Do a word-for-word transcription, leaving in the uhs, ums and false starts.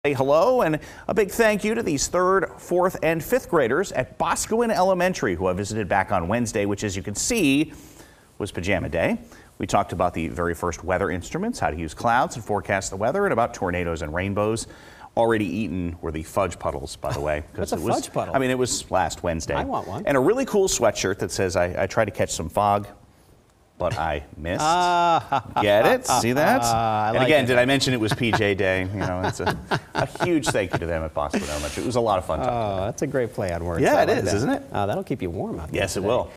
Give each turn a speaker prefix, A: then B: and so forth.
A: Say hello and a big thank you to these third, fourth, and fifth graders at Boscawen Elementary who I visited back on Wednesday, which, as you can see, was pajama day. We talked about the very first weather instruments, how to use clouds and forecast the weather, and about tornadoes and rainbows. Already eaten were the fudge puddles, by the way.
B: What's a
A: it was,
B: fudge puddle?
A: I mean, it was last Wednesday.
B: I want one.
A: And a really cool sweatshirt that says, I, I tried to catch some fog, but I missed.
B: Uh,
A: Get it? See that?
B: Uh, I
A: and
B: like
A: again,
B: it.
A: did I mention it was P J Day? You know, it's a, a huge thank you to them at Boscawen Elementary. It was a lot of fun.
B: Oh, that's a great play on words.
A: Yeah,
B: I
A: it
B: like
A: is,
B: that.
A: isn't it?
B: Uh, that'll keep you warm out there.
A: Yes, it
B: today.
A: will.